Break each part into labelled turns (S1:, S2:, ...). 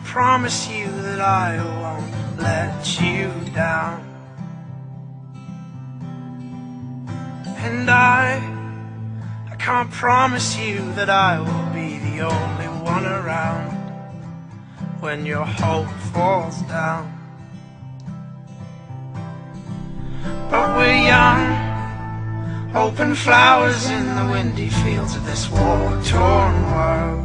S1: promise you that I won't let you down. And I can't promise you that I will be the only one around when your hope falls down. But we're young, open flowers in the windy fields of this war-torn world.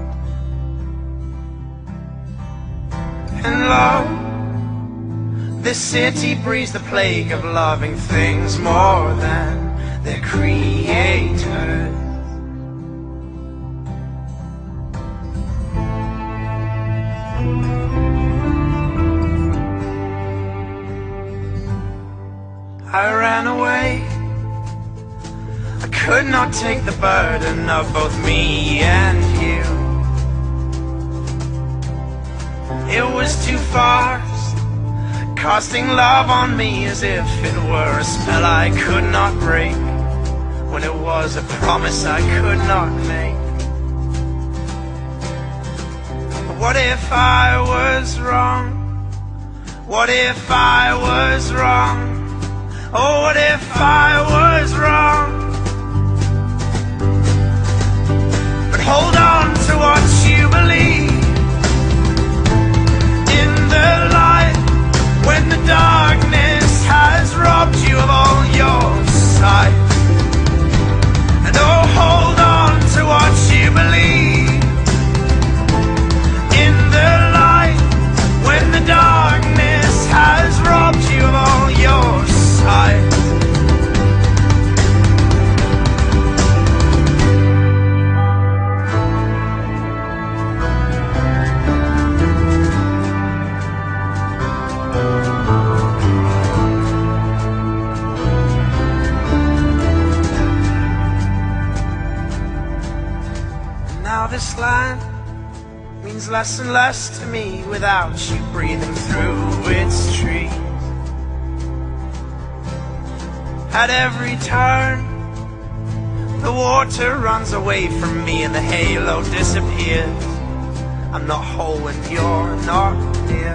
S1: And lo, this city breeds the plague of loving things more than their creators. I ran away. I could not take the burden of both me and you. It was too fast, casting love on me as if it were a spell I could not break, when it was a promise I could not make. But what if I was wrong? What if I was wrong? Oh, what if I was wrong? But hold on to what you believe. In the light, when the darkness has robbed you of all your sight. And oh, hold on to what you believe. In the light, when the darkness has robbed you of all your sight. Now this land means less and less to me without you breathing through its trees. At every turn, the water runs away from me and the halo disappears. I'm not whole when you're not near.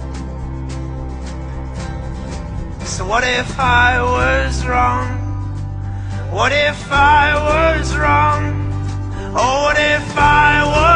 S1: So what if I was wrong? What if I was wrong? Oh, what if I was